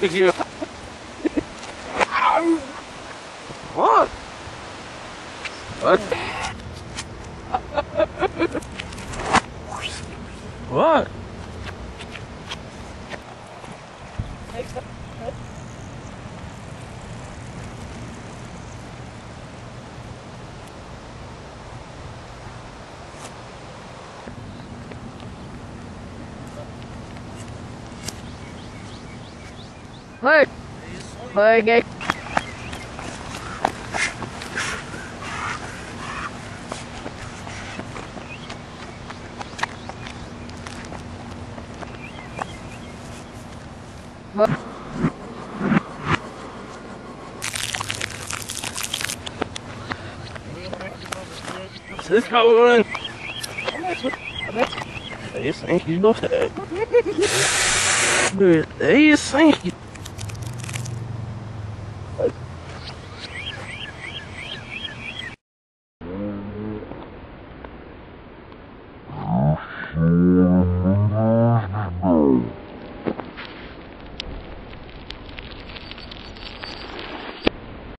What? What? What? Hey! Hey, This going. They think you love that. Dude, they think you.